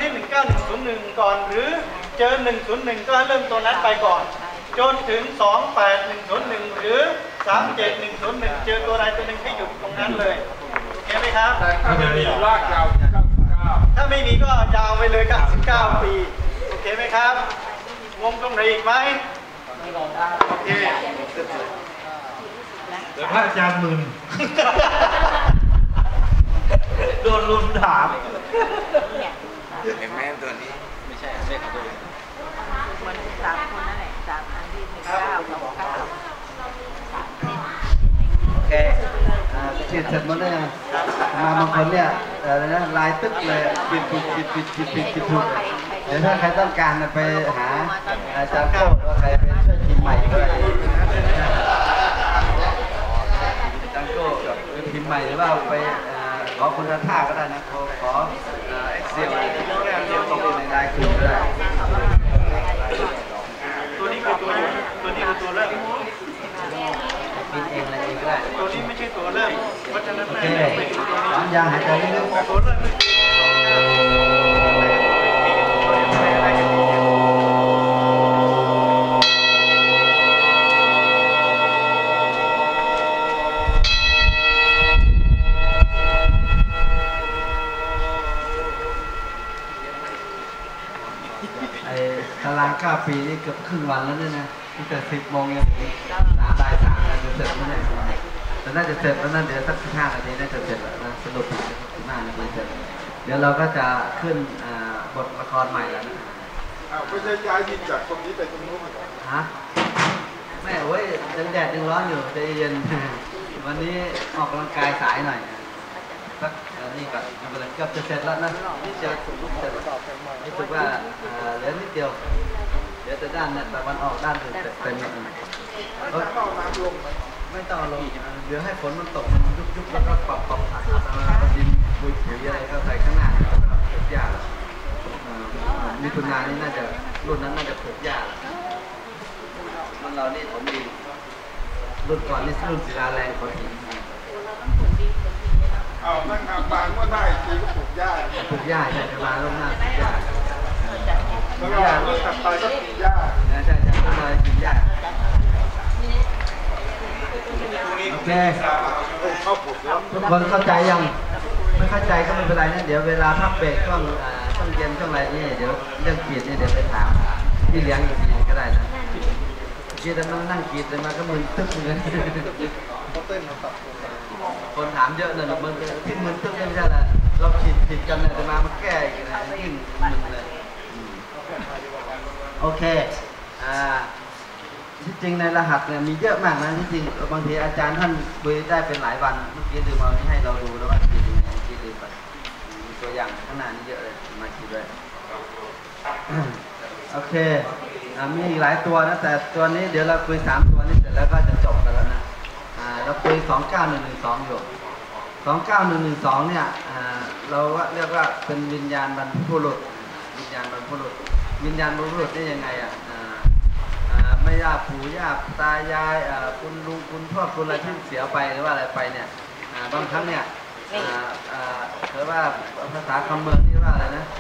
1901ก่อนหรือเจอ101ก็เริ่มตัวนั้นไปก่อนจนถึง28101หรือ37101เจอตัวใดตัวหนึ่งที่อยู่ตรงนั้นเลยโอเคไหมครับถ้าไม่มีลากยาวถ้าไม่มีก็ยาวไปเลย99ปีโอเคไหมครับงงตรงไหนอีกไหมโอเคเดี๋ยวพระอาจารย์มึนโดนลุมถามเห็นไหมตัวนี้ไม่ใช่เลขของตัวเองมัน3 คนนั่นแหละ3 อันที่19 29 โอเคฉีดเสร็จหมดเลยมาบางคนเนี่ยลายตึ๊กเลยปิดถูกเดี๋ยวถ้าใครต้องการไปหาอาจารย์โก้หรือว่าใครไปช่วยพิมพ์ใหม่ก็ได้อาจารย์โก้กับพิมพ์ใหม่หรือว่าไปขอคุณท่าก็ได้นะขอExcel ส่งในไลน์กลุ่มก็ได้ตัวนี้คือตัวอยู่ตัวนี้คือตัวเริ่มพิมพ์เองอะไรเองก็ได้ตัวนี้ไม่ใช่ตัวเริ่มเพราะฉะนั้นไม่เป็นตัวนี้ยางหายใจลึกๆตัวเริ่มตาราง9 ปีนี่เกือบครึ่งวันแล้วเนี่ยนะตั้งแต่10 โมงยันถึงบ่าย 3จะเสร็จไม่ได้แต่น่าจะเสร็จแล้วนั่นเดี๋ยวสัก15 นาทีน่าจะเสร็จแล้วนะสรุป15 นาทีเสร็จเดี๋ยวเราก็จะขึ้นบทละครใหม่แล้วนะไม่ใช่ย้ายดินจากตรงนี้ไปตรงนู้นฮะแม่เว้ยแดดยังร้อนอยู่ใจเย็นวันนี้ออกกำลังกายสายหน่อยสักนี่ก่อนเกือบจะเสร็จแล้วนะนี่จะเสร็จนี่ถือว่าเหลือนิดเดียวเดี๋ยวจะด้านเนี่ยแต่วันออกด้านอื่นเต็มไม่ต้องน้ำลงไม่ต้องลงเดี๋ยวให้ฝนมันตกมันยุบแล้วก็ปรับดินปุ๋ยอะไรก็ใส่ข้างหน้าเก็บหญ้ามิถุนายนนี่น่าจะรุ่นนั้นน่าจะเก็บหญ้ามันเรานี่ผมดีรุ่นก่อนนี่รุ่นศิลาแรงขอหินเอานั่งทางบางก็ได้ทีก็ปลูกหญ้าใช่มาลงหน้าปลูกหญ้าแล้วก็รุ่นถัดไปก็ปลูกหญ้าใช่ก็มากินหญ้าโอเคทุกคนเข้าใจยังไม่เข้าใจก็ไม่เป็นไรนะเดี๋ยวเวลาพักเบรกช่วงเย็นช่วงอะไรนี่เดี๋ยวเรื่องกีดนี่เดี๋ยวไปถามพี่เลี้ยงอีกทีก็ได้นะกีดแต่มันนั่งกีดแต่มาก็มึนตึ๊บเลยคนถามเยอะเลยมันที่มึนตึ๊บไม่ใช่แหละเราผิดกันเลยจะมาแก้อีกนะยิ่งมึนเลยโอเคที่จริงในรหัสเนี่ยมีเยอะมากนะที่จริงบางทีอาจารย์ท่านคุยได้เป็นหลายวันเมื่อกี้ลืมเอานี้ให้เราดูแล้วว่าคิดยังไงคิดลืมไปมีตัวอย่างข้างหน้านี้เยอะเลยมาคิดด้วยโอเคมีอีกหลายตัวนะแต่ตัวนี้เดี๋ยวเราคุย3 ตัวนี้เสร็จแล้วก็จะจบกันแล้วนะเราคุย29112อยู่29112เนี่ยเราเรียกว่าเป็นวิญญาณบรรพบุรุษวิญญาณบรรพบุรุษนี่ยังไงไม่ย่าปู่ย่าตายายคุณลุงคุณพ่อคุณอะไรที่เสียไปหรือว่าอะไรไปเนี่ยบางครั้งเนี่ยเรียกว่าภาษาคำเมืองนี่ว่าอะไรนะ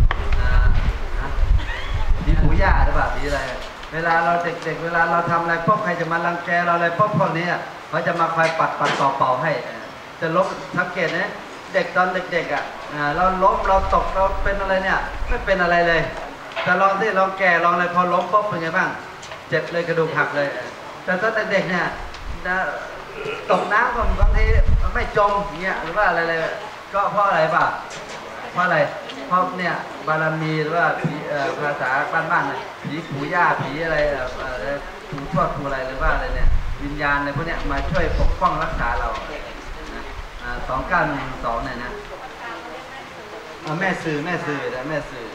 ผีปู่ย่าหรือเปล่าผีอะไรเวลาเราเด็กๆเวลาเราทำอะไรพวกใครจะมารังแกเราอะไรพวกนี้เขาจะมาคอยปัดเป่าให้จะลบสังเกตนะเด็กตอนเด็กๆเราล้มเราตกเราเป็นอะไรเนี่ยไม่เป็นอะไรเลยแต่ลองแก่ลองอะไรพอล้มปุ๊บเป็นไงบ้างเจ็บเลยกระดูกหักเลยแต่ตอนเด็กๆเนี่ยตกน้ำบางทีไม่จมอย่างเงี้ยหรือว่าอะไรก็เพราะอะไรป่ะเพราะอะไรเพราะเนี่ยบารมีหรือว่าภาษาบ้านๆผีปู่ย่าผีอะไรปู่ทวดปู่อะไรหรือว่าอะไรเนี่ยวิญญาณอะไรพวกเนี้ยมาช่วยปกป้องรักษาเรา2912เนี่ยนะแม่ซื้อใช่แม่ซื้อ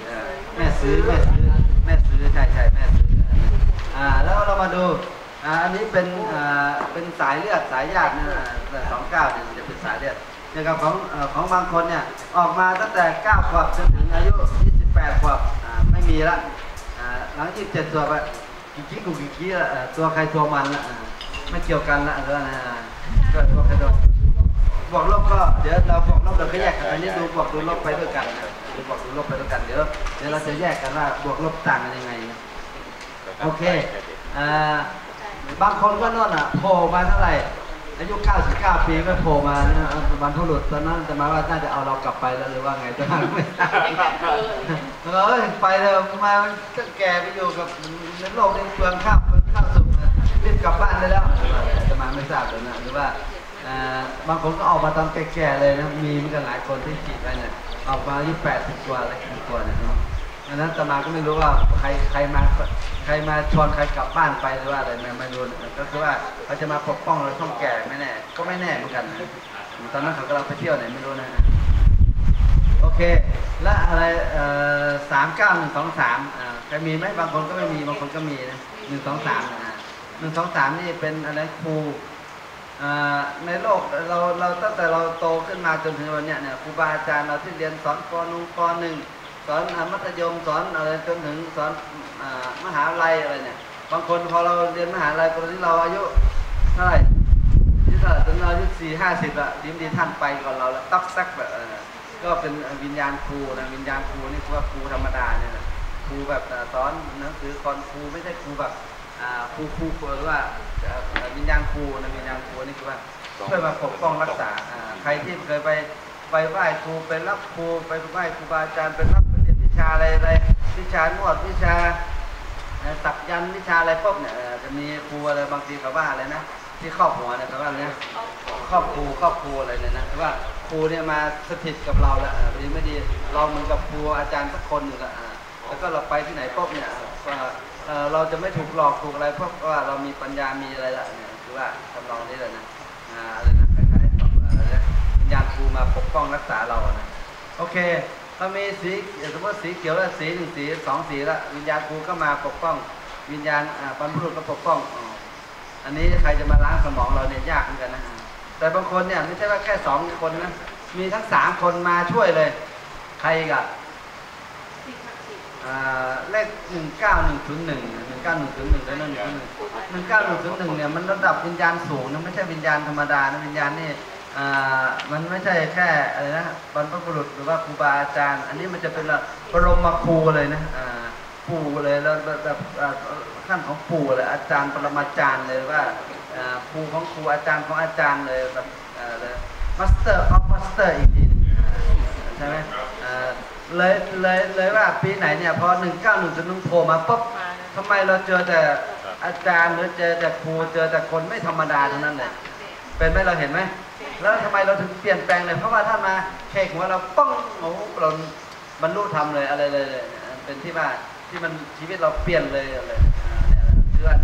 แล้วเรามาดูอันนี้เป็นสายเลือดสายญาตินะ29เนี่ยจะเป็นสายเลือดนะครับของบางคนเนี่ยออกมาตั้งแต่9 ขวบจนถึงอายุ28 ขวบไม่มีละหลัง27 ขวบกี่ตัวใครตัวมันละไม่เกี่ยวกันละแล้วนะก็ตัวใครตัวบวกลบก็เดี๋ยวเราบวกลบเราก็แยกกันอันนี้ดูบวกดูลบไปด้วยกันดูบวกดูลบไปแล้วกันเดี๋ยวเราจะแยกกันว่าบวกลบต่างกันยังไงโอเคบางคนก็นั่นโผล่มาเท่าไหร่อายุ99 ปีก็โผล่มาบรรพบุรุษตอนนั้นจะมาว่าน่าจะเอาเรากลับไปแล้วหรือว่าไงจะไม่ทราบไปเลยมาก็แก่ไปอยู่กับในโลกในเปลืองข้าวสุกรีบกลับบ้านได้แล้วจะมาไม่ทราบเลยนะหรือว่าบางคนก็ออกมาตอนแก่ๆเลยนะมีเหมือนกันหลายคนที่ฉีดไปเนี่ยออกมาอายุ80 กว่าอะไรกว่าเนี่ยดังนั้นจะมาก็ไม่รู้ว่าใครมาชวนใครกลับบ้านไปหรือว่าอะไรไม่รู้ก็คือว่าเขาจะมาปกป้องเราช่องแก่ไม่แน่ก็ไม่แน่เหมือนกันนะตอนนั้นเขากำลังไปเที่ยวไหนไม่รู้นะโอเคและอะไร39123ใครมีไหมบางคนก็ไม่มีบางคนก็มีนะ123นะ123นี่เป็นอะไรครูในโลกเราตั้งแต่เราโตขึ้นมาจนถึงวันนี้เนี่ยครูบาอาจารย์เราที่เรียนสอนป.1 ป.1สอนมัธยมสอนอะไรจนถึงสอนมหาวิทยาลัยอะไรเนี่ยบางคนพอเราเรียนมหาวิทยาลัยตอนที่เราอายุเท่าไหร่จนเราอายุ40-50อะดีท่านไปก่อนเราแล้วตักซักแบบก็เป็นวิญญาณครูนะวิญญาณครูนี่คือว่าครูธรรมดาเนี่ยนะครูแบบสอนหนังสือสอนครูไม่ใช่ครูแบบครูหรือว่าวิญญาณครูนะวิญญาณครูนี่คือว่าช่วยมาปกป้องรักษาใครที่เคยไปไหว้ครูไปรับครูไปไหว้ครูบาอาจารย์ไปรับเรียนวิชาอะไรวิชานวดวิชาสักยันวิชาอะไรพวกเนี่ยจะมีครูอะไรบางทีเขาว่าอะไรนะที่ครอบหัวเนี่ยเขาว่าเนี่ยครอบครูอะไรเนี่ยนะว่าครูเนี่ยมาสถิตกับเราแล้วดีไม่ดีเราเหมือนกับครูอาจารย์สักคนหนึ่งแล้วก็เราไปที่ไหนพวกเนี่ยเราจะไม่ถูกหลอกถูกอะไรเพราะว่าเรามีปัญญามีอะไรละเนี่ยคือว่าทำนองนี้เลยนะอะไรนะคล้ายๆวิญญาณครูมาปกป้องรักษาเรานะโอเคถ้ามีสีสมมติสีเขียวแล้วสี1 สี 2 สีแล้ววิญญาณครูก็มาปกป้องวิญญาณบรรพบุรุษก็ปกป้องอันนี้ใครจะมาล้างสมองเราเนี่ยยากเหมือนกันนะแต่บางคนเนี่ยไม่ใช่ว่าแค่2 คนนะมีทั้ง3 คนมาช่วยเลยใครกับเลข19101แล้วนั่น19101เนี่ยมันระดับวิญญาณสูงนะไม่ใช่วิญญาณธรรมดานะวิญญาณนี่มันไม่ใช่แค่อะไรนะบรรพบุรุษหรือว่าครูบาอาจารย์อันนี้มันจะเป็นบรมครูเลยนะปู่เลยแล้วแบบขั้นของปู่เลยอาจารย์ปรมาจารย์เลยว่าครูของครูอาจารย์ของอาจารย์เลยแบบมาสเตอร์ออฟมาสเตอร์อีกทีใช่ไหมเลยว่าปีไหนเนี่ยพอ19101โผล่มาปุ๊บทำไมเราเจอแต่อาจารย์หรือเจอแต่ครูเจอแต่คนไม่ธรรมดาทั้งนั้นเลยเป็นไหมเราเห็นไหมแล้วทำไมเราถึงเปลี่ยนแปลงเลยเพราะว่าถ้ามาเค้กหัวเราป้องโอ้เราบรรลุธรรมเลยอะไรเลยเป็นที่ว่าที่มันชีวิตเราเปลี่ยนเลยอะไรเนี่ยคือว่า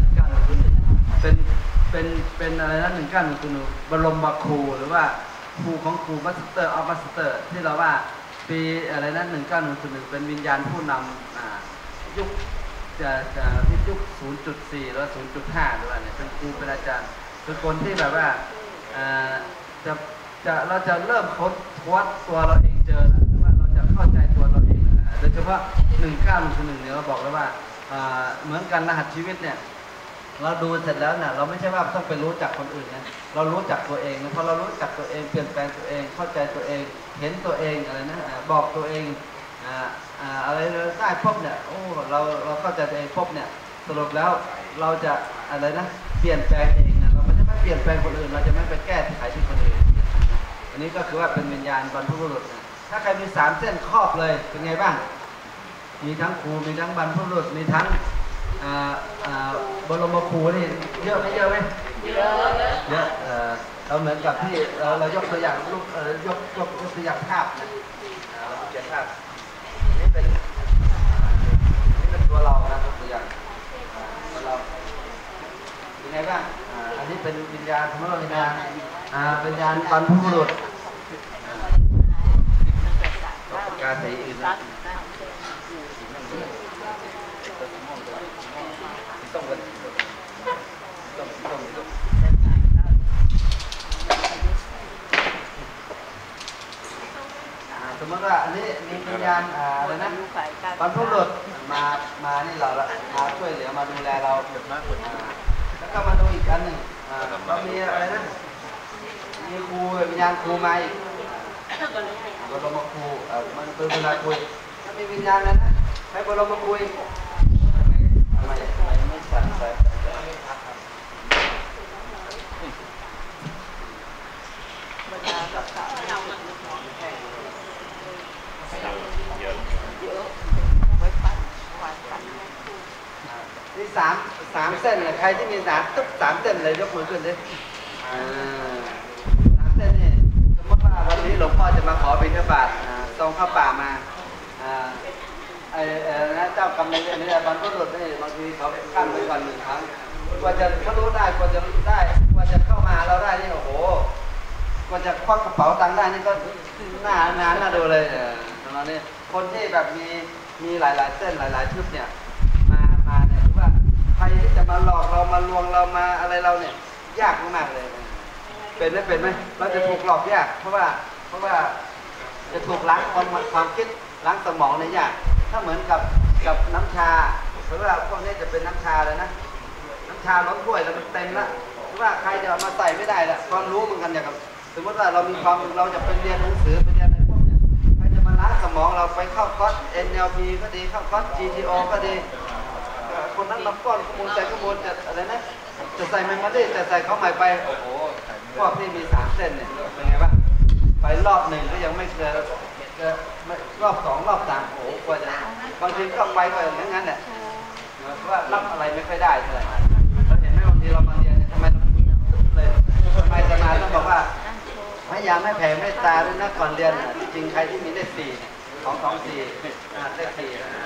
เป็นอะไรนะ19101บรมครูหรือว่าครูของครูมาสเตอร์ออฟมาสเตอร์ที่เราว่าปีอะไรนะ19101เป็นวิญญาณผู้นำยุคที่ยุค 0.4 หรือ 0.5 หรือว่าเนี่ยเป็นครูเป็นอาจารย์คือคนที่แบบว่าเราจะเริ่มค้นตัวเราเองเจอแล้วหรือว่าเราจะเข้าใจตัวเราเองโดยเฉพาะ19101เนี่ยเราบอกแล้วว่าเหมือนกันรหัสชีวิตเนี่ยเราดูเสร็จแล้วเนี่ยเราไม่ใช่ว่าต้องไปรู้จักคนอื่นนะเรารู้จักตัวเองนะพอเรารู้จักตัวเองเปลี่ยนแปลงตัวเองเข้าใจตัวเองเห็นตัวเองอะไรนะบอกตัวเองอะไรได้พบเนี่ยโอ้เราเข้าใจตัวเองพบเนี่ยสรุปแล้วเราจะอะไรนะเปลี่ยนแปลงเองนะเราไม่ใช่ไม่เปลี่ยนแปลงคนอื่นเราจะไม่ไปแก้ที่ใครที่คนอื่นอันนี้ก็คือว่าเป็นวิญญาณบรรพบุรุษนะถ้าใครมี3 เส้นครอบเลยเป็นไงบ้างมีทั้งครูมีทั้งบรรพบุรุษมีทั้งบรมครูนี่เยอะไหมเยอะเราเหมือนกับที่เรายกตัวอย่างรูปยกตัวอย่างภาพนะเราเขียนภาพนี่เป็นตัวเรานะตัวอย่างตัวเราเป็นไงบ้างอันนี้เป็นวิญญาณสมมติว่าวิญญาณบรรพบุรุษการสีอื่นสมมติว่าอันนี้มีวิญญาณอะไรนะบรรพบุรุษมานี่เราละมาช่วยเหลือมาดูแลเราแล้วก็มาดูอีกอันหนึ่งเรามีอะไรนะมีครูวิญญาณครูมาอีกบรมครูมันเป็นเวลาคุยถ้ามีวิญญาณนะให้บรมคุยทำไมไม่สั่นไปนี่สามเส้นเลยใครที่มีสามเส้นเลยยกมือขึ้นดิ3 เส้นนี่สมมติว่าวันนี้หลวงพ่อจะมาขอบิณฑบาตซองข้าวป่ามาเจ้ากรรมนายเวรนี่บรรพบุรุษนี่บางทีเขาขั้นไปก่อน1 ครั้งกว่าจะเขารู้ได้กว่าจะได้กว่าจะเข้ามาเราได้นี่โอ้โหกว่าจะควักกระเป๋าตังค์ได้นี่ก็น่าดูเลยตอนนี้คนที่แบบมีหลายเส้นหลายชุดเนี่ยมาเนี่ยคือว่าใครจะมาหลอกเรามาลวงเรามาอะไรเราเนี่ยยากมากเลยเป็นไหมเราจะถูกหลอกยากเพราะว่าจะถูกล้างความคิดล้างสมองเนี่ยยากถ้าเหมือนกับน้ำชาเพราะว่าพวกนี้จะเป็นน้ำชาเลยนะน้ำชาล้นถ้วยแล้วมันเต็มละเพราะว่าใครจะมาใส่ไม่ได้ละความรู้เหมือนกันอย่างกับสมมติว่าเรามีความเราจะไปเรียนหนังสือไปเรียนอะไรพวกนี้ใครจะมาล้างสมองเราไปเข้าคอร์ส NLP ก็ดีเข้าคอร์ส GTO ก็ดีคนนั้นรับก้อนข้อมูลใส่ข้อมูลจะอะไรนะจะใส่เมมโมรี่จะใส่เข้าใหม่ไปโอ้โหพวกที่มี3 เส้นเนี่ยเป็นไงบ้างไปรอบ1ก็ยังไม่เจอรอบ2รอบ3โอ้โหกว่าจะบางทีก็ไปก็อย่างนั้นแหละว่ารับอะไรไม่ค่อยได้เท่าไหร่เราเห็นไหมบางทีเรามาเรียนทำไมเลยทำไมอาจารย์ต้องบอกว่าพยายามให้แผ่เมตตาด้วยนะก่อนเรียนจริงใครที่มีเลข4 224เลข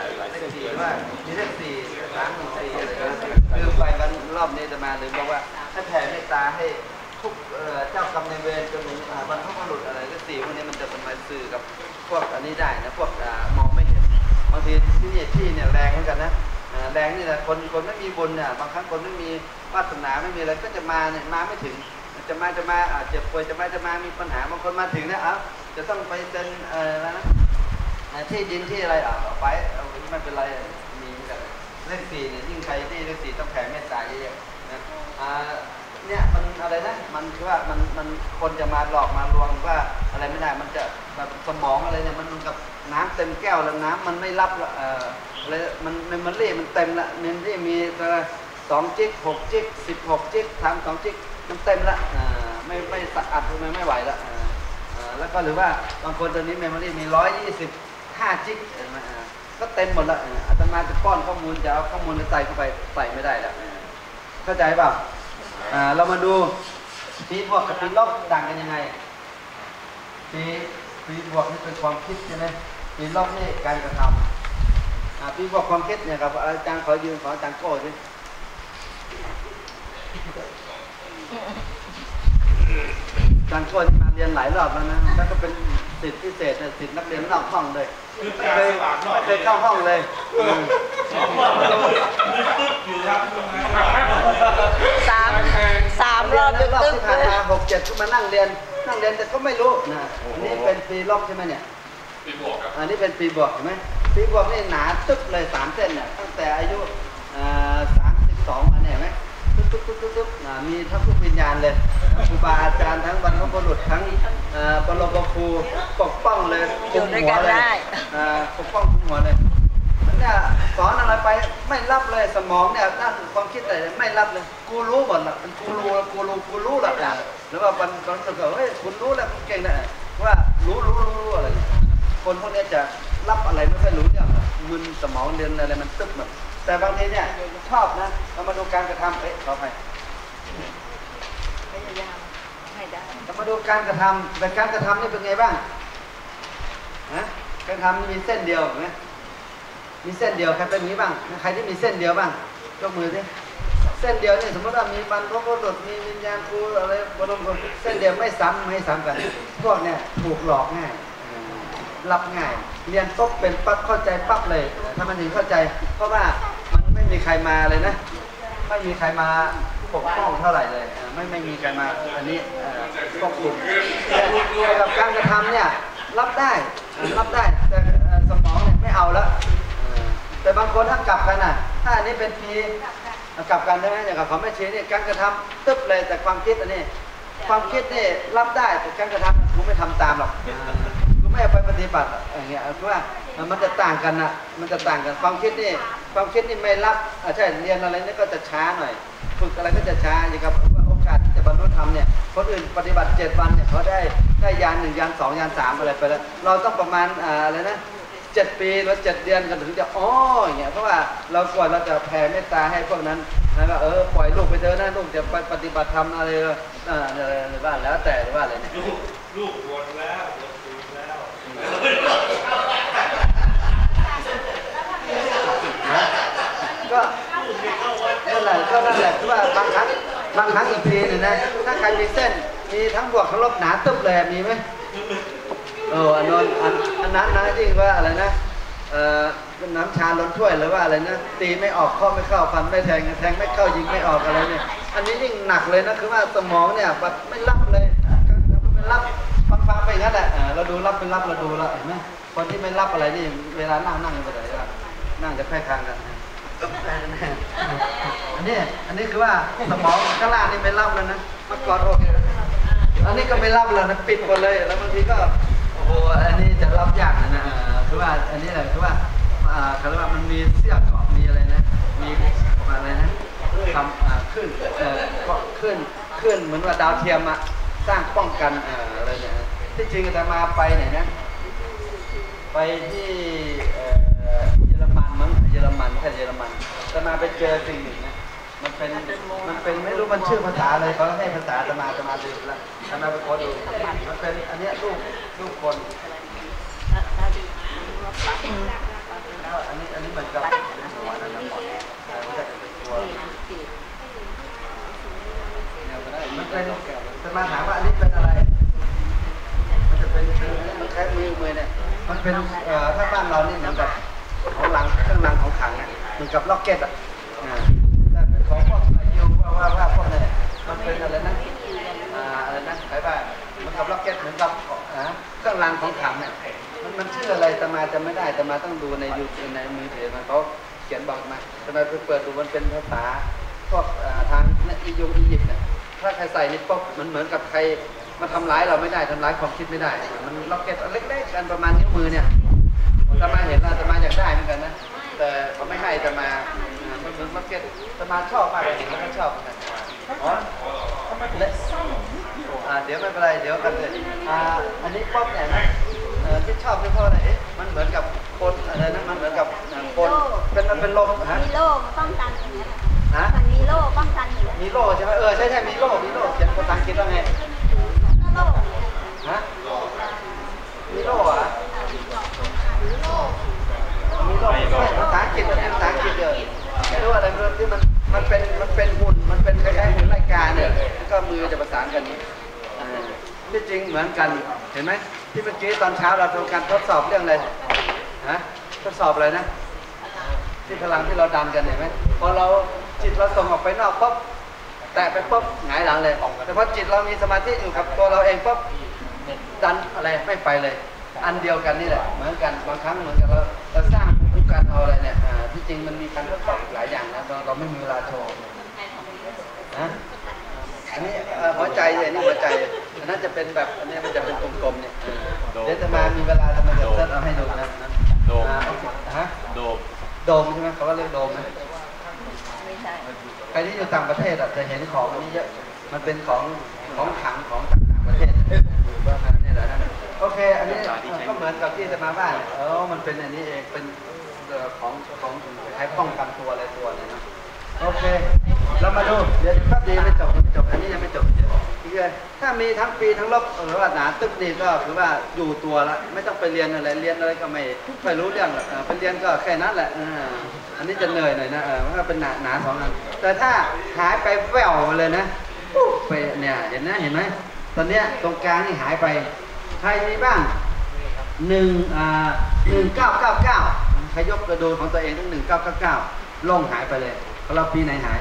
4ว่ามีเลข4 314อะไรนะคือไปกันรอบนี้จะมาหรือบอกว่าให้แผ่เมตตาให้ทุกเจ้ากรรมนายเวรจนถึงบรรพบุรุษอะไรเลข4พวกนี้มันจะเป็นมาสื่อกับพวกอันนี้ได้นะพวกมองไม่เห็นบางทีที่เนี่ยแรงเหมือนกันนะแรงนี่แหละคนไม่มีบุญเนี่ยบางครั้งคนไม่มีวาสนาไม่มีอะไรก็จะมาเนี่ยมาไม่ถึงจะมาเจ็บป่วยจะมามีปัญหาบางคนมาถึงเนี่ยจะต้องไปเซ็นอะไรนะที่ดินที่อะไรไปไม่เป็นไรมีกันเลข4เนี่ยยิ่งใครที่เลข4ต้องแผ่เมตตาเยอะๆนะเนี่ยมันอะไรนะมันคือว่ามันคนจะมาหลอกมาลวงว่าอะไรไม่ได้มันจะแบบสมองอะไรเนี่ยมันกับน้ำเต็มแก้วแล้วน้ำมันไม่รับอะไรมันเล่มันเต็มละเมมที่มี2 จิก 6 จิก 16 จิกทำ2 จิกมันเต็มละไม่สะอาดไม่ไหวละแล้วก็หรือว่าบางคนตอนนี้เมมโมรี่มี125 จิกก็เต็มหมดละอาตมาจะป้อนข้อมูลจะเอาข้อมูลใส่เข้าไปใส่ไม่ได้ละเข้าใจเปล่าเรามาดูปีบวกกับปีลบต่างกันยังไงปีบวกนี่เป็นความคิดใช่ไหมปีลบนี่การกระทำปีบวกความคิดเนี่ยครับอาจารย์ขอยืนขออาจารย์โก้สิอาจารย์โก้ที่มาเรียนหลายรอบแล้วนะแล้วก็เป็นศิษย์พิเศษศิษย์นักเรียนนอกห้องเลยไม่เคยเข้าห้องเลยสามรอบรอบที่ผ่านมา6-7ก็มานั่งเรียนแต่ก็ไม่รู้นะอันนี้เป็นปีลบใช่ไหมเนี่ยปีบวกครับอันนี้เป็นปีบวกเห็นไหมปีบวกนี่หนาตึ๊บเลย3 เส้นเนี่ยตั้งแต่อายุ32อันนี้เห็นไหมตึ๊บมีทั้งทุกวิญญาณเลยทั้งครูบาอาจารย์ทั้งบรรพบุรุษทั้งปรมครูปกป้องเลยคุมหัวเลยปกป้องคุมหัวเลยเนี่ยสอนอะไรไปไม่รับเลยสมองเนี่ยด้านความคิดอะไรไม่รับเลยกูรู้หมดละมันกูรู้ละหรือว่าบางคนก็เฮ้ยคุณรู้แล้วคุณเก่งนะว่ารู้อะไรคนพวกนี้จะรับอะไรไม่ค่อยรู้เรื่องมึนสมองเรียนอะไรมันตึ๊บหมดแต่บางทีเนี่ยชอบนะเรามาดูการกระทำขอไปพยายามให้ได้เรามาดูการกระทำแต่การกระทำนี่เป็นไงบ้างนะการกระทำมีเส้นเดียวไหมมีเส้นเดียวใครเป็นอย่างนี้บ้างใครที่มีเส้นเดียวบ้างยกมือสิเส้นเดียวนี่สมมติว่ามีบรรพบุรุษมีวิญญาณครูอะไรบรมครูเส้นเดียวไม่ซ้ำกันพวกเนี่ยถูกหลอกง่ายรับง่ายเรียนปุ๊บเป็นปั๊บเข้าใจปั๊บเลยถ้ามันถึงเข้าใจเพราะว่ามันไม่มีใครมาเลยนะไม่มีใครมาปกป้องเท่าไหร่เลยไม่มีใครมาอันนี้ควบคุมแต่กับการกระทำเนี่ยรับได้แต่สมองเนี่ยไม่เอาแล้วแต่บางคนถ้ากลับกันถ้าอันนี้เป็นปีกลับกันได้ไหมอย่างกับเขาไม่ชี้นี่การกระทำตึ๊บเลยแต่ความคิดอันนี้ความคิดนี่รับได้แต่การกระทำกูไม่ทำตามหรอกกูไม่เอาไปปฏิบัติอย่างเงี้ยเพราะว่ามันจะต่างกันนะมันจะต่างกันความคิดนี่ไม่รับใช่เรียนอะไรนี่ก็จะช้าหน่อยฝึกอะไรก็จะช้าอย่างกับโอกาสที่จะบรรลุธรรมเนี่ยคนอื่นปฏิบัติ7 วันเนี่ยเขาได้ยาน1ยาน2ยาน3อะไรไปแล้วเราต้องประมาณอะไรนะ7 ปีหรือ7 เดือนกันถึงจะอย่างเงี้ยเพราะว่าเรากว่าเราจะแผ่เมตตาให้พวกนั้นนะก็ปล่อยลูกไปเถอะนะลูกจะไปปฏิบัติธรรมอะไรหรือว่าแล้วแต่หรือว่าอะไรเนี่ยลูกบวชแล้วบวชสูงแล้วก็นั่นแหละคือว่าบางครั้งอีกทีหนึ่งนะถ้าใครมีเส้นมีทั้งบวกทั้งลบหนาตึ๊บเลยมีไหมอันนั้นนะที่ว่าอะไรนะน้ำชาล้นถ้วยหรือว่าอะไรนะตีไม่ออกข้อไม่เข้าฟันไม่แทงไม่เข้ายิงไม่ออกอะไรเนี่ยอันนี้ยิ่งหนักเลยนะคือว่าสมองเนี่ยแบบไม่รับเลยไม่รับฟังไปงั้นแหละเราดูรับเป็นรับเราดูแล้วเห็นไหมคนที่ไม่รับอะไรนี่เวลานั่งไปไหนก็นั่งจะแพ้คางกันอันนี้คือว่าสมองข้างล่างนี่ไม่รับแล้วนะเมื่อก่อนโอเคอันนี้ก็ไม่รับแล้วนะปิดหมดเลยแล้วบางทีก็โอ้โหอันนี้จะรับยากนะคือว่าอันนี้แหละคือว่าเขาเรียกว่ามันมีเสี้ยเกาะมีอะไรนะมีอะไรนะทำขึ้นเหมือนว่าดาวเทียมอะสร้างป้องกันอะไรเนี่ยที่จริงจะมาไปไหนนะไปที่เยอรมันมั้งเยอรมันจะมาไปเจอสิ่งหนึ่งนะมันเป็นไม่รู้มันชื่อภาษาอะไรเขาให้ภาษาจะมาดูแล้วจะมาไปขอดูมันเป็นอันนี้รูปคนอันนี้เหมือนกับหัวนั่นนะมันเป็นจะมาถามว่าอันนี้เป็นอะไรมันจะเป็นมันคล้ายมือเนี่ยมันเป็นถ้าบ้านเรานี่เหมือนกับของหลังเครื่องรางของขลังเหมือนกับล็อกเก็ตแต่เป็นของพวกยูว่าพวกนี้มันเป็นอะไรนะคล้ายบ้านเหมือนกับล็อกเก็ตเหมือนกับเครื่องรางของขลังเนี่ยมันชื่ออะไรตมาจะไม่ได้ตมาต้องดูในยูทูบในมือถือมันเขาเขียนบอกมาตมาไปเปิดดูมันเป็นภาษาพวกทางอียิปต์เนี่ยถ้าใครใส่นี่ปุ๊บมันเหมือนกับใครมาทำร้ายเราไม่ได้ทำร้ายความคิดไม่ได้มันล็อกเก็ตเล็กๆกันประมาณนิ้วมือเนี่ยตมาเห็นแล้วตมาอยากได้เหมือนกันนะแต่เขาไม่ให้ตมามันเหมือนล็อกเก็ตตมาชอบมากเลยเห็นแล้วก็ชอบเหมือนกันเดี๋ยวไม่เป็นไรเดี๋ยวกันเลยอันนี้ป๊อปเนี่ยนะที่ชอบนี่เพราะอะไรมันเหมือนกับคนอะไรนะมันเหมือนกับคนเป็นลมมีโล่ป้องกันอย่างเงี้ยมันมีโล่ป้องกันอยู่มีโล่ใช่ไหมใช่มีโล่เขียนภาษาอังกฤษว่าไงโล่มีโล่มีโล่ภาษาอังกฤษมันเป็นภาษาอังกฤษเลยไม่รู้อะไรไม่รู้ที่มันเป็นหุ่นมันเป็นคล้ายๆหุ่นรายการเนี่ยก็มือจะประสานกันที่จริงเหมือนกันเห็นไหมที่เมื่อกี้ตอนเช้าเราทำการทดสอบเรื่องอะไรทดสอบอะไรนะที่พลังที่เราดันกันเห็นไหมพอเราจิตเราส่งออกไปนอกปุ๊บแตะไปปุ๊บหงายหลังเลยแต่พอจิตเรามีสมาธิอยู่กับตัวเราเองปุ๊บดันอะไรไม่ไปเลยอันเดียวกันนี่แหละเหมือนกันบางครั้งเหมือนกันเราสร้างภูมิคุ้มกันเอาอะไรเนี่ยที่จริงมันมีการทดสอบหลายอย่างนะเราไม่มีเวลาโชว์อันนี้หัวใจเลยนี่หัวใจอันนั้นจะเป็นแบบอันนี้มันจะเป็นกลมๆเนี่ยเดี๋ยวจะมามีเวลาจะมาเดินเอาให้ดูนะโดมใช่ไหมเขาก็เรียกโดมนะใครที่อยู่ต่างประเทศจะเห็นของอันนี้เยอะมันเป็นของขังของต่างประเทศนี่แหละนะโอเคอันนี้ก็เหมือนกับที่จะมาบ้านมันเป็นอันนี้เองเป็นของคล้ายป้องกันตัวอะไรตัวเนี่ยนะโอเคเรามาดูเดี๋ยวแป๊บเดียวไม่จบอันนี้ยังไม่จบถ้ามีทั้งปีทั้งลบหรือว่าหนาตึ๊บนี่ก็คือว่าอยู่ตัวละไม่ต้องไปเรียนอะไรก็ไม่รู้เรื่องหรอกไปเรียนก็แค่นั้นแหละอันนี้จะเหนื่อยหน่อยนะว่าเป็นหนา2 อันแต่ถ้าหายไปแววเลยนะไปเนี่ยเห็นไหมตอนเนี้ยตรงกลางนี่หายไปใครมีบ้าง1999ใครยกกระโดดของตัวเองทั้ง1999ล่งหายไปเลยเราปีไหนหาย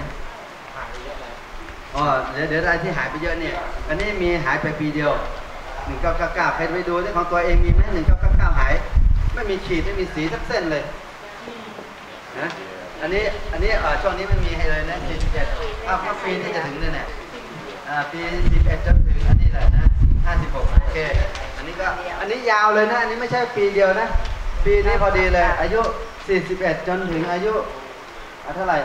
เดี๋ยวอะไรที่หายไปเยอะเนี่ยอันนี้มีหายไปปีเดียว1999ใครไปดูที่ของตัวเองมีไหม1999หายไม่มีขีดไม่มีสีสักเส้นเลยนะอันนี้ช่วงนี้ไม่มีให้เลยนะ47ปีที่จะถึงเนี่ยปี11จนถึงอันนี้แหละนะ56โอเคอันนี้ยาวเลยนะอันนี้ไม่ใช่ปีเดียวนะปีนี้พอดีเลยอายุ41จนถึงอายุเท่าไหร่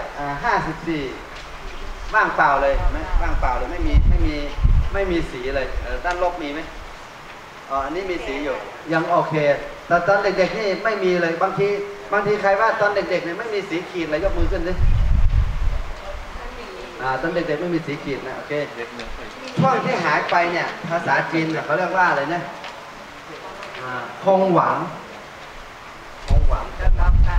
54ว่างเปล่าเลยไหมว่างเปล่าเลยไม่มีสีเลยด้านลบมีไหมอ๋ออันนี้มีสีอยู่ยังโอเคแต่ตอนเด็กๆนี่ไม่มีเลยบางทีใครว่าตอนเด็กๆเนี่ยไม่มีสีขีดเลยยกมือขึ้นดิตอนเด็กๆไม่มีสีขีดนะโอเคช่วงที่หายไปเนี่ยภาษาจีนเขาเรียกว่าอะไรนะคงหวังก็ต้องการ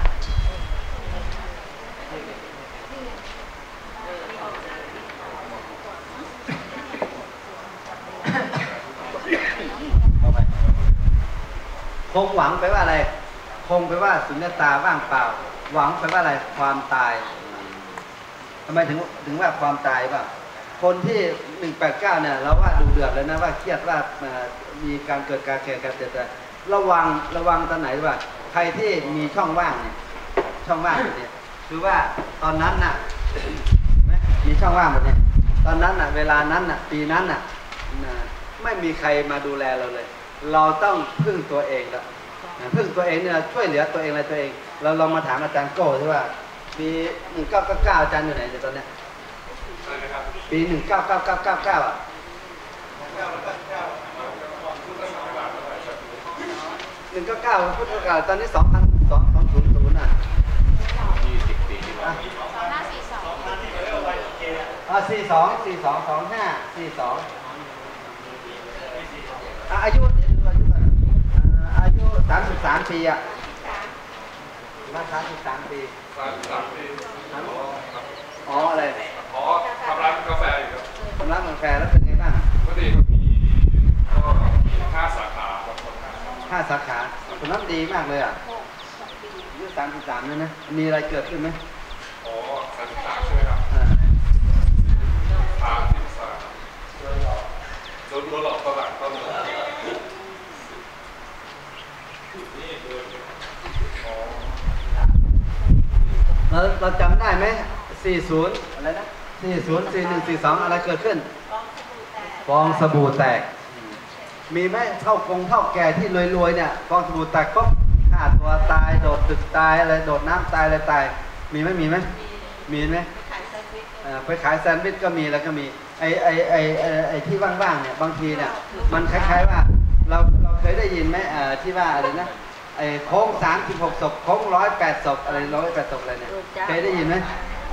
คงหวังไปว่าอะไรคงไปว่าสุญญตาว่างเปล่าหวังไปว่าอะไรความตายทำไมถึงว่าความตายป่ะคนที่189เนี่ยเราว่าดูเดือดเลยนะว่าเครียดว่ามีการเกิดการแก่การเจ็บแต่ระวังตอนไหนว่าใครที่มีช่องว่างเนี่ยช่องว่างเนี่ยคือว่าตอนนั้นน่ะมีช่องว่างแบบนี้ตอนนั้นน่ะเวลานั้นน่ะปีนั้นน่ะไม่มีใครมาดูแลเราเลยเราต้องพึ่งตัวเองแล้วพึ่งตัวเองเนี่ยช่วยเหลือตัวเองอะไรตัวเองเราลองมาถามอาจารย์โก้ที่ว่าปี1999อาจารย์อยู่ไหนตอนเนี้ยปี1999อ่ะ199พุทธศักราชตอนนี้2200น่ะ20 ปีที่แล้วอายุ33 ปีอ่ะ33 ปีอ๋ออะไรทำร้านกาแฟอยู่ครับทำร้านกาแฟแล้วเป็นไงบ้างก็ดีมีก็5 สาขาบางคน 5 สาขาคนนั้นดีมากเลยอ่ะอายุ33เลยนะมีอะไรเกิดขึ้นไหมอ๋อ33ใช่ไหมครับโดนหลอกตลาดต้นเราจำได้ไหม40อะไรนะ40 41 42อะไรเกิดขึ้นฟองสบู่แตกมีไหมเท่าแก่ที่รวยๆเนี่ยฟองสบู่แตกปุ๊บฆ่าตัวตายโดดตึกตายอะไรโดดน้ำตายอะไรตายมีไหมไปขายแซนด์วิชก็มีแล้วก็มีไอ้ที่ว่างๆเนี่ยบางทีเนี่ยมันคล้ายๆว่าเราเคยได้ยินไหมที่ว่าอะไรนะไอ้โค้ง36 ศพโค้ง108 ศพอะไร108 ศพอะไรเนี่ยเคยได้ยินไหม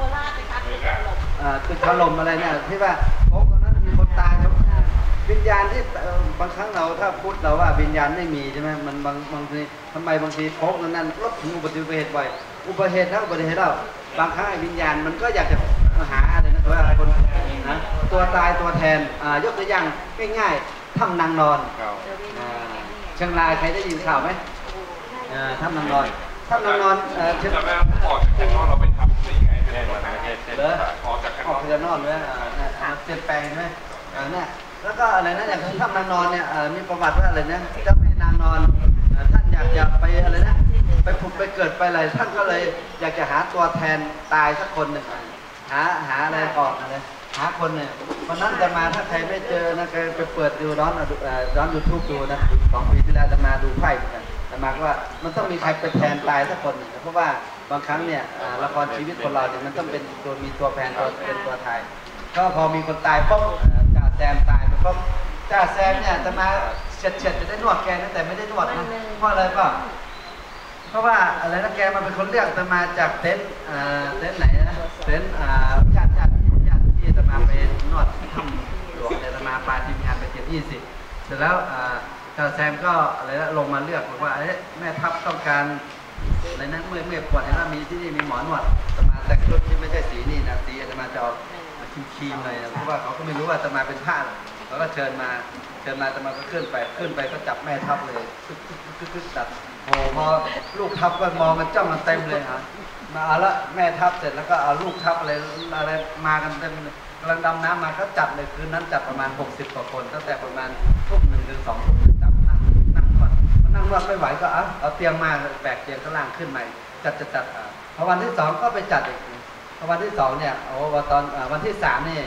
ตึกถล่มอะไรเนี่ยที่ว่าโค้งตรงนั้นมีคนตายวิญญาณที่บางครั้งเราถ้าพูดเราว่าวิญญาณไม่มีใช่ไหมมันบางทีทำไมบางทีโค้งนั้นรถถึงอุบัติเหตุบ่อยอุบัติเหตุแล้วบางครั้งวิญญาณมันก็อยากจะหาอะไรนะว่าคนนะตัวตายตัวแทนยกตัวอย่างง่ายๆถ้ำนางนอนเชียงรายใครได้ยินข่าวไหมถ้ำนางนอนเชียงรายออกจากนอนเราไปทำได้ยังไงไม่ได้มาออกจากนอนเลยเปลี่ยนแปลงไหมเนี่ยแล้วก็อะไรนะอย่างถ้ำนางนอนเนี่ยมีประวัติว่าอะไรนะเจ้าแม่นางนอนท่านอยากไปอะไรนะไปผุดไปเกิดไปอะไรท่านก็เลยอยากจะหาตัวแทนตายสักคนหนึ่งหาอะไรก่อนอะไรหาคนเนี่ยวันนั้นจะมาถ้าใครไม่เจอนะใครไปเปิดดูย้อนYouTubeดูนะ2 ปีที่แล้วจะมาดูไพ่เหมือนกันแต่มาว่ามันต้องมีใครไปแทนตายสักคนหนึ่งเพราะว่าบางครั้งเนี่ยละครชีวิตคนเราเนี่ยมันต้องเป็นตัวมีตัวแทนเป็นตัวไทยก็พอมีคนตายปุ๊บจ่าแซมตายไปปุ๊บจ่าแซมเนี่ยจะมาเฉียดจะได้นวดแกนะแต่ไม่ได้นวดนะเพราะอะไรป่ะเพราะว่าอะไรนะแกมันเป็นคนเรียกจะมาจากเต็นท์ไหนนะเต็นท์ญาติที่จะมาไปนวดทำหลวงเนี่ยจะมาปาทีมงานไป20 เสร็จแล้วจ่าแซมก็อะไรนะลงมาเลือกบอกว่าแม่ทัพต้องการอะไรนะเมื่อปวดเนี่ยมีที่นี่มีหมอนวดจะมาแต่งชุดที่ไม่ใช่สีนี่นะสีจะมาจะเอาครีมเลยเพราะว่าเขาก็ไม่รู้ว่าจะมาเป็นผ้าเขาก็เชิญมาจะมาก็ขึ้นไปก็จับแม่ทัพเลยคึกจับโอ้พอลูกทัพก็มองกันจ้องกันเต็มเลยฮะมาเอาละแม่ทัพเสร็จแล้วก็เอาลูกทัพอะไรมากันเต็มกำลังดำน้ำมาก็จัดเลยคืนนั้นจัดประมาณ60 กว่าคนตั้งแต่ประมาณทุ่ม 1 ถึง 2 ทุ่มจับนั่งนวดไม่ไหวก็เอาเตียงมาแบกเตียงข้างล่างขึ้นใหม่จัดพอวันที่2ก็ไปจัดอีกพอวันที่2เนี่ยตอนวันที่3นี่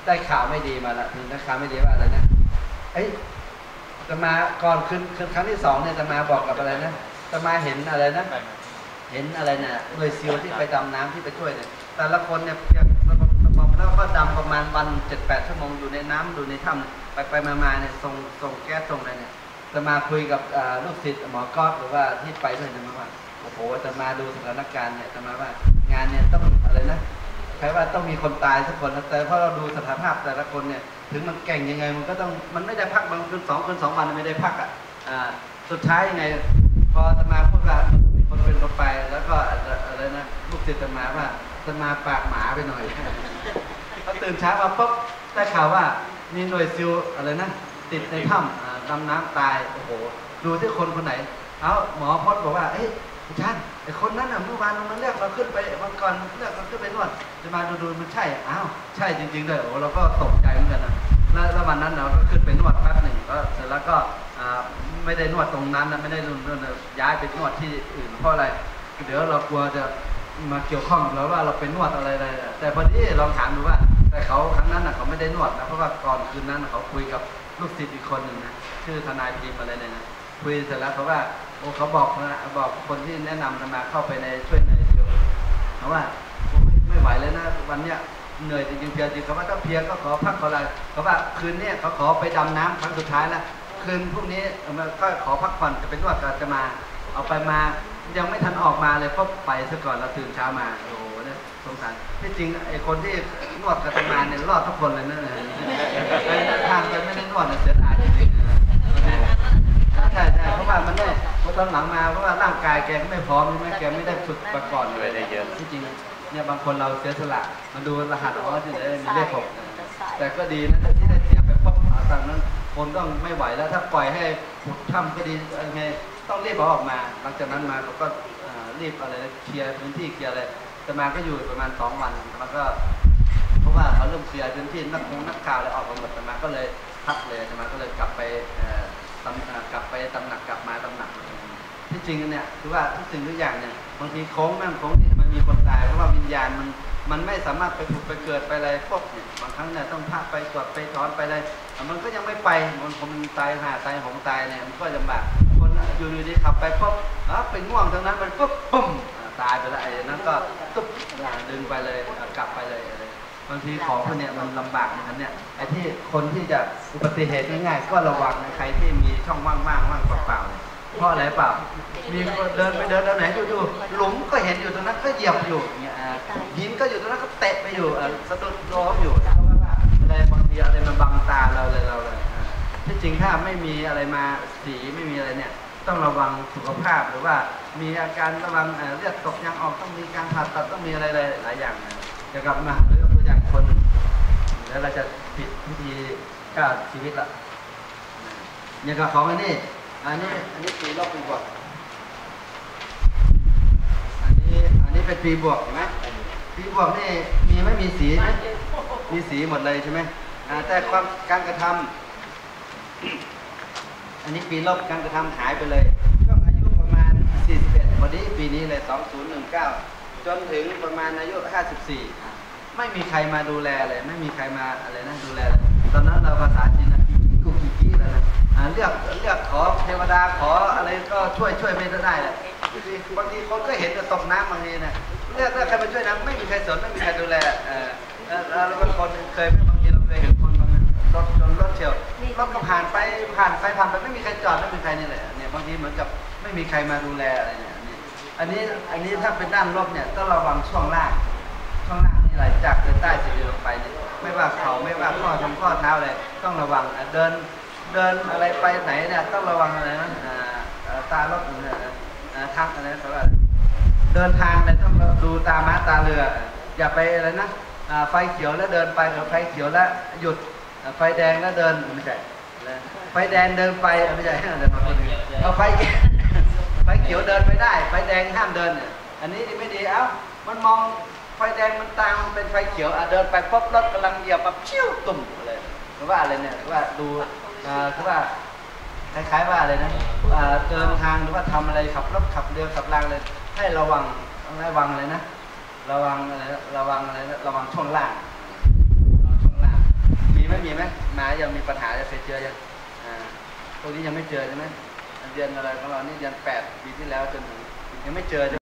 ได้ข่าวไม่ดีมาละได้ข่าวไม่ดีว่าอะไรนะจะมาก่อนคืนครั้งที่2เนี่ยจะมาบอกกับอะไรนะจะมาเห็นอะไรนะเห็นอะไรนะหน่วยซิลที่ไปดำน้ำที่ไปช่วยเนี่ยแต่ละคนเนี่ยเพียงแล้วก็ดำประมาณวัน 7-8 ชั่วโมงอยู่ในน้ำอยู่ในถ้ำไปมาเนี่ยส่งแก๊สส่งอะไรเนี่ยจะมาคุยกับลูกศิษย์หมอก๊อฟหรือว่าที่ไปด้วยจะมาว่าโอ้โหจะมาดูสถานการณ์เนี่ยจะมาว่างานเนี่ยต้องอะไรนะใครว่าต้องมีคนตายสักคนแต่เพราะเราดูสถานภาพแต่ละคนเนี่ยถึงมันเก่งยังไงมันก็ต้องมันไม่ได้พักบางคืน2 วันไม่ได้พักสุดท้ายยังไงพอจะมาพูดว่ามีคนเป็นคนไปแล้วก็อะไรนะลูกศิษย์จะมาว่าจะมาปากหมาไปหน่อยพอตื่นเช้ามาปุ๊บได้ข่าวว่ามีหน่วยซิลอะไรนะติดในถ้ำดำน้ำตายโอ้โหดูที่คนไหนหมอพจน์บอกว่าอาจารย์ไอ้คนนั้นเมื่อวานมันเรียกเราขึ้นไปวันก่อนเรียกเราขึ้นไปนวดจะมาดูมันใช่ใช่จริงๆด้วยโอ้เราก็ตกใจเหมือนกันนะแล้ววันนั้นเราก็ขึ้นไปนวดแป๊บหนึ่งก็เสร็จแล้วก็ไม่ได้นวดตรงนั้นนะไม่ได้นวดย้ายไปนวดที่อื่นเพราะอะไรเดี๋ยวเรากลัวจะมาเกี่ยวข้องแล้วว่าเราไปนวดอะไรแต่พอดีลองถามดูว่าแต่เขาครั้งนั้นเขาไม่ได้นวดนะเพราะว่าก่อนคืนนั้นเขาคุยกับลูกศิษย์อีกคนหนึ่งนะชื่อทนายพิมพ์อะไรเนี่ยนะคุยเสร็จแล้วเขาว่าเขาบอกคนที่แนะนำมาเข้าไปในช่วยในเดียวเขาว่าไม่ไหวเลยนะวันเนี้ยเหนื่อยจริงๆเพียจริงเขาว่าถ้าเพียก็ขอพักขออะไรเขาว่าคืนนี้เขาขอไปดำน้ำครั้งสุดท้ายแล้วคืนพรุ่งนี้ก็ขอพักผ่อนจะเป็นนวดจะมาเอาไปมายังไม่ทันออกมาเลยเพราะไปซะก่อนเราตื่นเช้ามาโอ้โหเนี่ยสงสารที่จริงไอ้คนที่นวดกับมาเนี่ยรอดทุกคนเลยนะทางไปไม่ได้นวดเสียดายจริงๆใช่เพราะว่ามันได้พอตอนหลังมาเพราะว่าร่างกายแกไม่พร้อมแกไม่ได้ฝึกมาก่อนเลยได้เยอะที่จริงเนี่ยบางคนเราเสียสละมาดูรหัสที่ได้มีเลข6แต่ก็ดีนะที่ได้เสียไปปุ๊บตอนนั้นคนต้องไม่ไหวแล้วถ้าปล่อยให้ขุดถ้ำก็ดีไงต้องรีบออกมาหลังจากนั้นมาเขาก็รีบอะไรเคลียร์พื้นที่เคลียร์อะไรแต่มาก็อยู่ประมาณ2 วันแล้วก็เพราะว่าเขาเริ่มเคลียร์พื้นที่นักข่าวเลยออกมาหมดแต่มาก็เลยพักเลยแต่มาก็เลยกลับไปตำหนักกลับมาตำหนักที่จริงเนี่ยคือว่าทุกสิ่งทุกอย่างเนี่ยบางทีโค้งที่มันมีคนตายเพราะว่าวิญญาณมันไม่สามารถไปผุดไปเกิดไปอะไรพวกเนี่ยบางครั้งเนี่ยต้องพาไปตรวจไปถอนไปอะไรมันก็ยังไม่ไปมันตายตายหงตายเนี่ยมันก็ลำบากคนอยู่ดีขับไปปุ๊บไปง่วงตรงนั้นมันปุ๊บปุ๊บตายไปแล้วไอ้นั้นก็ตุ๊บดึงไปเลยกลับไปเลยบางทีของพวกนี้มันลำบากอย่างนั้นเนี่ยไอ้ที่คนที่จะอุบัติเหตุง่ายๆก็ระวังใครที่มีช่องว่างเปล่าๆเพราะอะไรเปล่ามีเดินไปตรงไหนดูหลุมก็เห็นอยู่ตรงนั้นก็เหยียบอยู่เนี่ยหินก็อยู่ตรงนั้นก็เตะไปอยู่สะดุดล้มอยู่เพราะว่าอะไรบางทีอะไรมันบังตาเราเลยที่จริงถ้าไม่มีอะไรมาสีไม่มีอะไรเนี่ยต้องระวังสุขภาพหรือว่ามีอาการระวังเลือดตกยางออกต้องมีการผ่าตัดต้องมีอะไรหลายอย่างเกี่ยวกับมาเรื่องตัวอย่างคนแล้วเราจะปิดพิธีก้าวชีวิตละอย่างกับของอันนี้ปีลบปีบวกอันนี้เป็นปีบวกเห็นไหมปีบวกนี่มีไม่มีสีไหมมีสีหมดเลยใช่ไหมแต่ความการกระทำอันนี้ปีลบการกระทำหายไปเลยช่วงอายุประมาณ41พอดีปีนี้เลย2019จนถึงประมาณอายุ54ไม่มีใครมาดูแลเลยไม่มีใครมาอะไรนะดูแลตอนนั้นเราภาษาจีนนะกี่แล้วนะเลือกขอเทวดาขออะไรก็ช่วยไม่ได้เลยบางทีคนก็เห็นจะตกน้ำบางทีนะเลือกใครมาช่วยนะไม่มีใครสนไม่มีใครดูแลแล้วบางคนเคยบางทีเราเคยเห็นคนบางรถเฉียวรถก็ผ่านไปไม่มีใครจอดไม่มีใครนี่แหละเนี่ยบางทีเหมือนกับไม่มีใครมาดูแลอะไรเนี่ยอันนี้ถ้าเป็นด้านลบเนี่ยต้องระวังช่วงล่างนี่ไหลจากเดินใต้จะเดินลงไปเนี่ยไม่ว่าเขาไม่ว่าข้อเท้าอะไรต้องระวังเดินอะไรไปไหนเนี่ยต้องระวังอะไรนะตารถทักอะไรเขาว่าเดินทางเนี่ยต้องดูตาม้าตาเรืออย่าไปอะไรนะไฟเขียวแล้วเดินไปไฟเขียวแล้วหยุดไฟแดงแล้วเดินไม่ใช่ไฟแดงเดินไปไม่ใช่เดินมาคนอื่นเอาไฟเขียวเดินไปได้ไฟแดงห้ามเดินอันนี้ไม่ดีมันมองไฟแดงมันตามมันเป็นไฟเขียวเดินไปปุ๊บรถกำลังเหยียบแบบชิ่วตุ่มเลยหรือว่าอะไรเนี่ยหรือว่าดูคือว่าคล้ายๆว่าอะไรนะเดินทางหรือว่าทำอะไรขับรถขับเรือขับรางเลยให้ระวังอะไรนะระวังช่วงล่างไม่มีไหมมายังมีปัญหาจะเคยเจอยังพวกนี้ยังไม่เจอใช่ไหมเดือนอะไรของเรานี่เดือน8 ปีที่แล้วจนถึงยังไม่เจอ